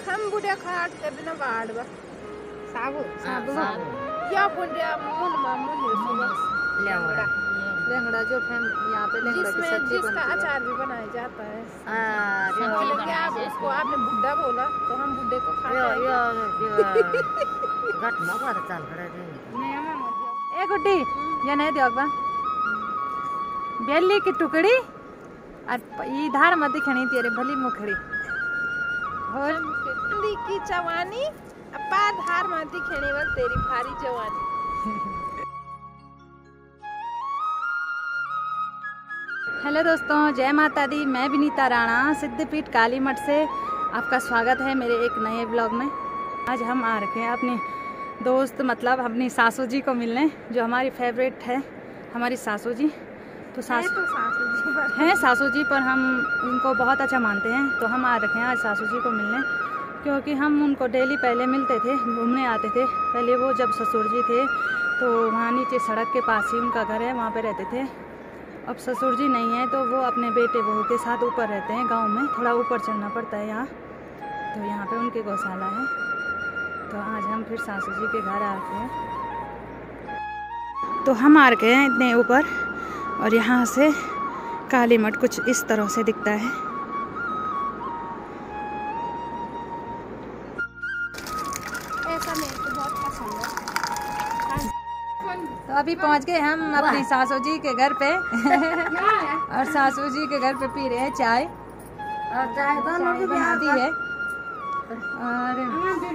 हम बुढ़े खाट के बिना बाड़ बा साबु साबु या बुढ़े मुन लेंगड़ा लेंगड़ा जो यहाँ पे लेंगड़ा की सब्जी जिसका अचार भी बनाया जाता है। आप उसको आपने बुड्ढा बोला तो हम बुड्ढे को ए गुड्डी ये नहीं दिया बेली की टुकड़ी और धार मत दिखनी तेरे भली मुखड़ी और की जवानी अपा धार मत दिखने वाली तेरी भारी जवानी। हेलो दोस्तों, जय माता दी। मैं विनीता राणा सिद्धपीठ काली मठ से आपका स्वागत है मेरे एक नए ब्लॉग में। आज हम आ रखे हैं अपने दोस्त मतलब अपनी सासू जी को मिलने, जो हमारी फेवरेट है हमारी सासू जी। तो सासू जी पर हम उनको बहुत अच्छा मानते हैं, तो हम आ रखे हैं आज सासू जी को मिलने, क्योंकि हम उनको डेली पहले मिलते थे, घूमने आते थे। पहले वो जब ससुर जी थे तो वहाँ नीचे सड़क के पास ही उनका घर है, वहाँ पे रहते थे। अब ससुर जी नहीं है तो वो अपने बेटे बहू के साथ ऊपर रहते हैं गांव में, थोड़ा ऊपर चलना पड़ता है यहाँ। तो यहाँ पे उनके गौशाला है। तो आज हम फिर सासू जी के घर आ रखे हैं। तो हम आ रखे हैं इतने ऊपर, और यहाँ से काली मठ कुछ इस तरह से दिखता है। ऐसा मेरे को बहुत पसंद है। तो अभी पहुँच गए हम अपनी सासू जी के घर पे और सासू जी के घर पे पी रहे हैं चाय, और चाय बना दी है। और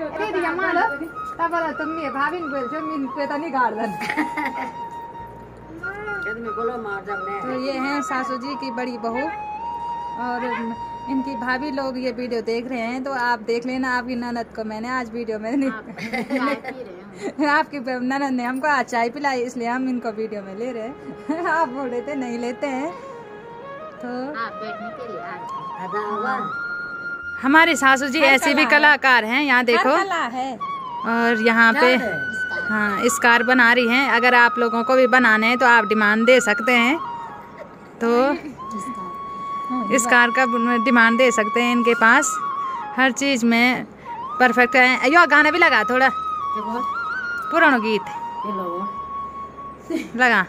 तुम ये भाभी नहीं गार्डन। तो ये हैं सासू जी की बड़ी बहू, और इनकी भाभी लोग ये वीडियो देख रहे हैं, तो आप देख लेना। आपकी ननद को मैंने आज वीडियो में आपकी ननद ने हमको आज चाय पिलाई, इसलिए हम इनको वीडियो में ले रहे हैं। आप बोल रहे थे नहीं लेते हैं। तो हमारी सासू जी ऐसे भी कलाकार हैं, यहाँ देखो। और यहाँ पे हाँ स्कार बना रही हैं। अगर आप लोगों को भी बनाने हैं तो आप डिमांड दे सकते हैं, तो स्कार का डिमांड दे सकते हैं। इनके पास हर चीज़ में परफेक्ट है। यो गाना भी लगा, थोड़ा पुराना गीत लगा।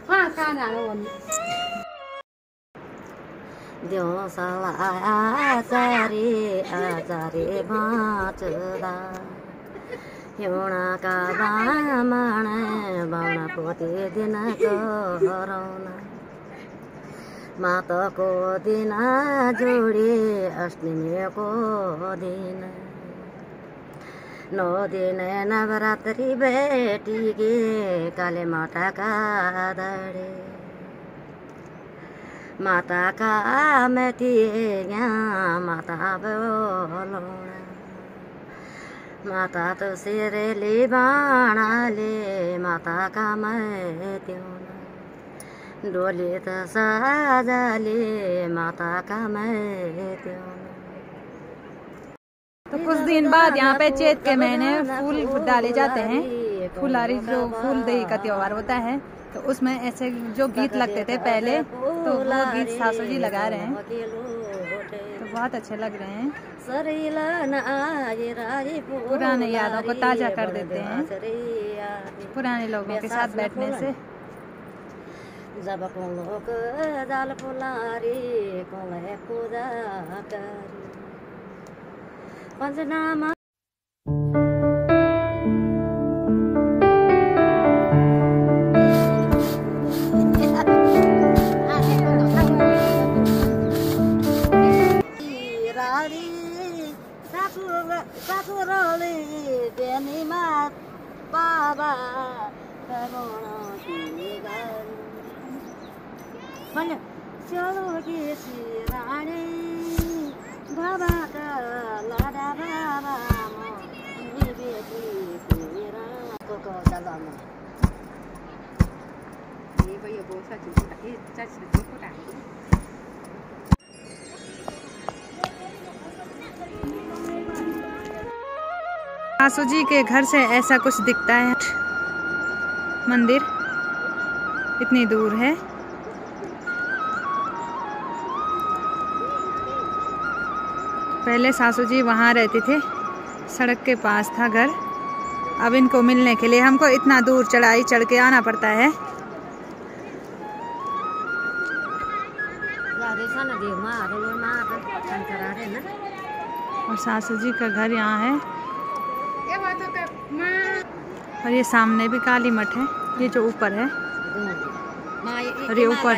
का बामण बाण पोते दिन को हरौना माता को दिन जोड़ी अष्टमी को दिन 9 दिन नवरात्रि बेटी के काले माता का दड़े माता का मैती माता बोलना माता तो सिरेली बाणा ले माता का मैं त्यों डोली तो साजा ले माता का मैं त्यों। तो कुछ दिन बाद यहाँ पे चैत के महीने फूल डाले जाते हैं। फुलारी जो फूल दही का त्योहार होता है, तो उसमें ऐसे जो गीत लगते थे पहले, तो वो गीत सासू जी लगा रहे हैं, तो बहुत अच्छे लग रहे हैं। पुराने यादों को ताजा कर देते हैं पुराने लोगों के साथ बैठने से। जब को लोग जाल फुलारी को पूजा करी पंचनामा बाबा चलो रानी बाबा का लाडा बाबा बेटी तेरा को सलाम ये भैया बहुत साची चाची को डाल। सासू जी के घर से ऐसा कुछ दिखता है। मंदिर इतनी दूर है। पहले सासू जी वहाँ रहते थे, सड़क के पास था घर। अब इनको मिलने के लिए हमको इतना दूर चढ़ाई चढ़ के आना पड़ता है। और सासू जी का घर यहाँ है। और ये सामने भी काली मठ है, ये जो ऊपर है। और ये ऊपर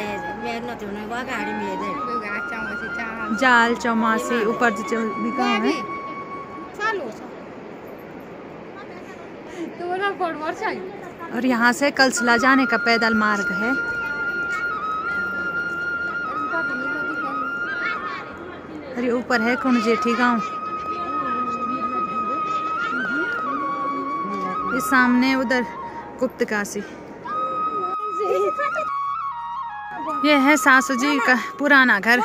जाल चौमासी ऊपर जो भी गाँव है। और यहाँ से कलसला जाने का पैदल मार्ग है। और ये ऊपर है कुंजेठी गांव। ये सामने उधर गुप्तकाशी। ये है सासू जी का पुराना घर।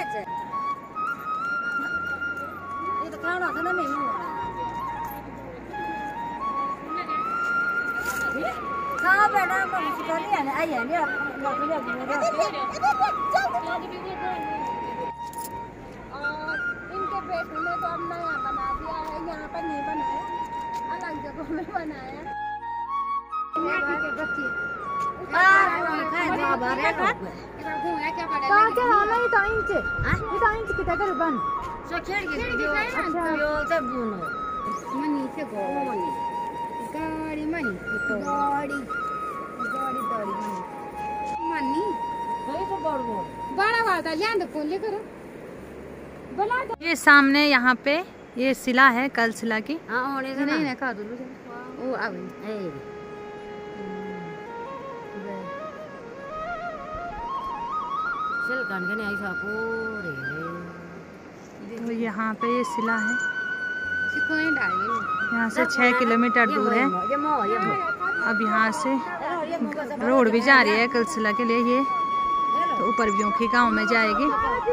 और इनके बैठने में तो अब नया बना दिया है, यहाँ पर नहीं बनाया, अलग जगह में बनाया। ये सामने यहाँ पे ये शिला है कलशिला की। तो यहाँ पे ये शिला है। यहाँ से 6 किलोमीटर दूर है। अब यहाँ से रोड भी जा रही है कलशिला के लिए। ये तो ऊपर ब्योंखी गांव में जाएगी।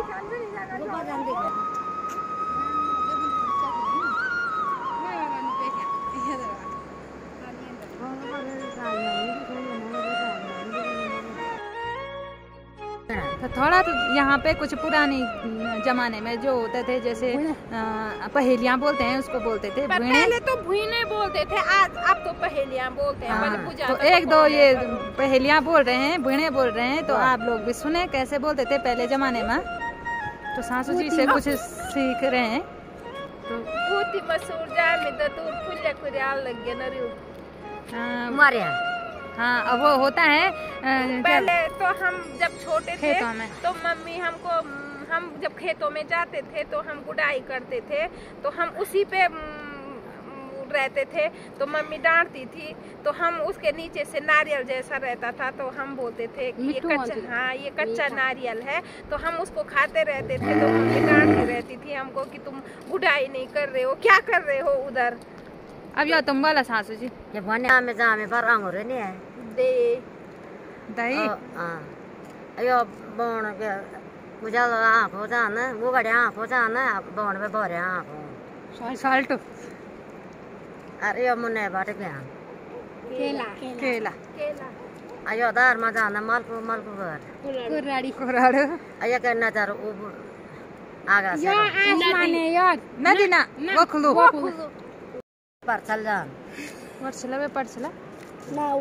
तो थोड़ा तो यहाँ पे कुछ पुरानी जमाने में जो होते थे, जैसे पहेलियाँ बोलते हैं, उसको बोलते थे पहले तो भुइने बोलते थे, आज अब तो पहेलियाँ बोलते हैं। तो एक दो ये पहेलियाँ बोल रहे हैं, भुइने बोल रहे हैं, तो आप लोग भी सुने कैसे बोलते थे पहले जमाने में। तो सासू जी से कुछ सीख रहे हैं। तो मसूर जा में तो दूर फुल्ले कुरियाल लग गए मारे। हाँ, अब वो होता है पहले तो हम जब छोटे थे तो मम्मी हमको, हम जब खेतों में जाते थे तो हम गुड़ाई करते थे, तो हम उसी पे रहते थे, तो मम्मी डांटती थी, तो हम उसके नीचे से नारियल जैसा रहता था, तो हम बोलते थे कि ये कच्चा, हाँ ये कच्चा नारियल है, तो हम उसको खाते रहते थे। तो मम्मी डांटती रहती थी हमको कि तुम गुड़ाई नहीं कर रहे हो, क्या कर रहे हो उधर। अब यो तुम बोला सासू जी में जामे पर अंगूर नहीं है दे दही। अयो बोन के मुझे आँखों जाना वो बड़े आँखों जाना बोन में बोरे आँखों साल्ट। अरे यो मुन्ने बाटे प्यान केला केला। अयो दार में जाना मालपू मालपू घर कुराड़। अयो के नजर आगा से नदी ना वो खुलू पर चल जान परछला वे परछला लाओ।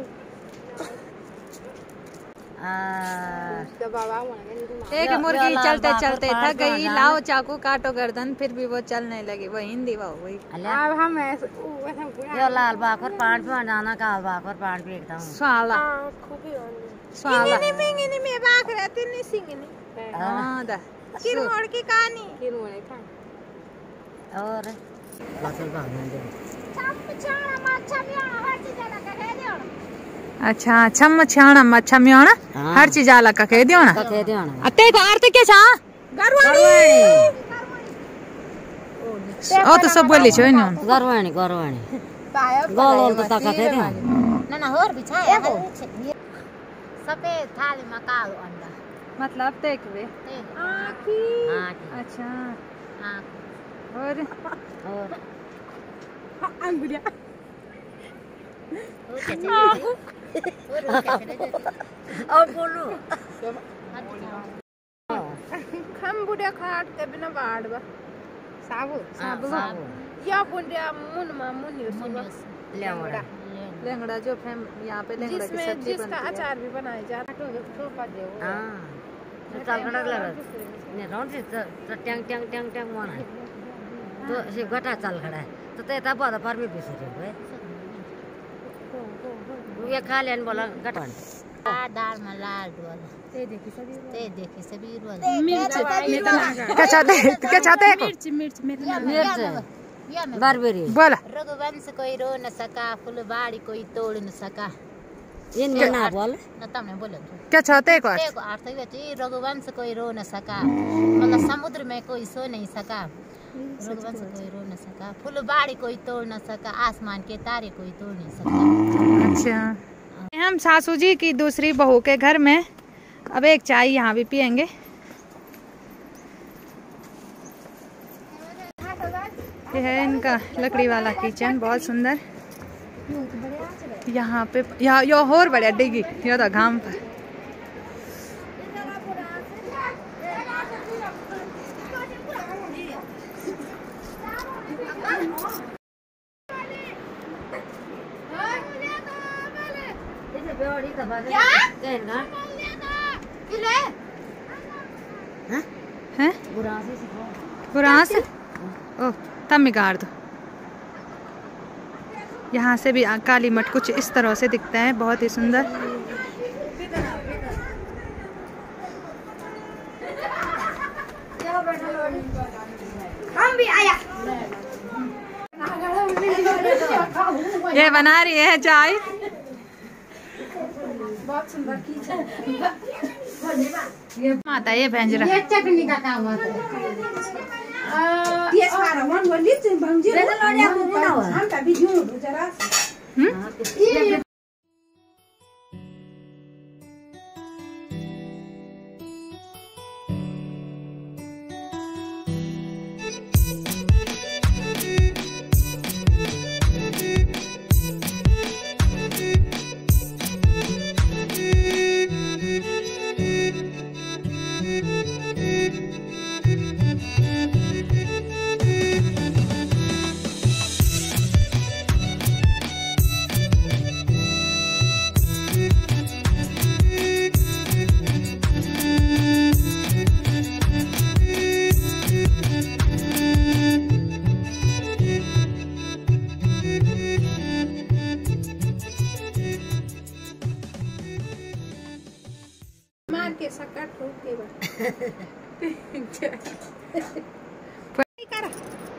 एक मुर्गी चलते चलते थक गई, लाओ चाकू काटो गर्दन, फिर भी वो चलने लगी। वो हिंदी वो वही। अब हम यो लाल बाखर पान पे जाना काल बाखर पान पे एकदम स्वाला स्वाला मिंगनी में बाख रहती नहीं सिंगनी। हां दा किरमोड़ की कहानी और फसल भागने दे। अच्छा छम छाना मच्छा म्याणा हर चीज आला का कह दियो ना। अते को आरते के छा गरवाणी ओ तो सब बोली छ न गरवाणी गोल तो तक कह दियो ना और बिछाया सफेद थाली में कालो अंडा मतलब देख वे आखी। अच्छा हां और अंगुलिया और बोलो खम बुढ़े खाट के बिना बाड़ बा साबु साबु या बुंडिया मुनमा मुनियो लेंगड़ा लेंगड़ा जो यहाँ पे लेंगड़ा की सब्जी जिसका बनती है। अचार भी बनाया जाता हां चालगड़ा लगा ने रोन से ट्यांग ट्यांग ट्यांग ट्यांग माना तो से गटा चालगड़ा तो तेता बड़ा पर भी बिसरे है ये खा लेन बोला गटा दाल में लाल डोल ते देखी सभी रोल मिर्च क्या चाहते मिर्च मिर्च मेरे मिर्च बारबेरी बोला रघुवंश कोई रो न सका फुलबाड़ी कोई तोड़ न सका ये ना बोल न तमने बोलो क्या चाहते को देखो अर्थ ये थी रघुवंश कोई रो न सका मतलब समुद्र में कोई सो नहीं सका रघुवंश कोई रो न सका फुलबाड़ी कोई तोड़ न सका आसमान के तारे कोई तोड़ नहीं सका। अच्छा हम सासू जी की दूसरी बहू के घर में अब एक चाय यहाँ भी पियेंगे। ये है इनका लकड़ी वाला किचन, बहुत सुंदर। यहाँ पे यो और बढ़िया डिगी यो तो घाम पर है बुरास ओ तब गाड़ दो। यहाँ से भी काली मठ कुछ इस तरह से दिखता है, बहुत ही सुंदर। हम भी आया ये बना रही है चाय। बहुत सुंदर किचन। माता ये भेंजरा ये चटनी का काम होता है। ये सारा वन बोली तुम भंजी हम तभी यूं जरा मार के सक्का ठोक के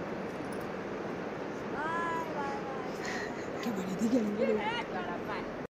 बा